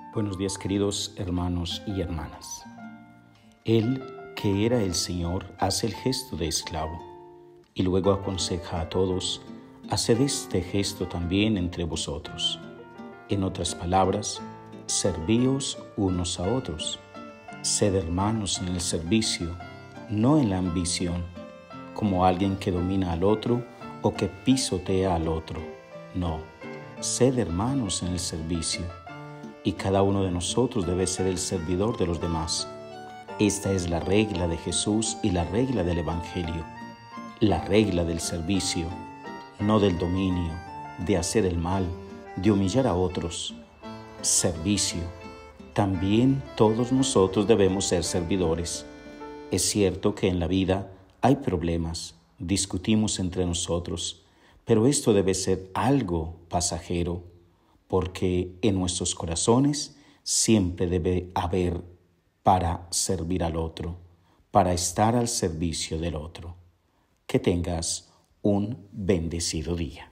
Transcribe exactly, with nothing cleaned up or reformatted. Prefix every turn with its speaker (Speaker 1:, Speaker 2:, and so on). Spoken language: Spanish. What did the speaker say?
Speaker 1: Buenos días, queridos hermanos y hermanas. Él, que era el Señor, hace el gesto de esclavo y luego aconseja a todos: haced este gesto también entre vosotros. En otras palabras, servíos unos a otros. Sed hermanos en el servicio, no en la ambición, como alguien que domina al otro o que pisotea al otro. No, sed hermanos en el servicio. Y cada uno de nosotros debe ser el servidor de los demás. Esta es la regla de Jesús y la regla del Evangelio. La regla del servicio, no del dominio, de hacer el mal, de humillar a otros. Servicio. También todos nosotros debemos ser servidores. Es cierto que en la vida hay problemas, discutimos entre nosotros, pero esto debe ser algo pasajero, porque en nuestros corazones siempre debe haber para servir al otro, para estar al servicio del otro. Que tengas un bendecido día.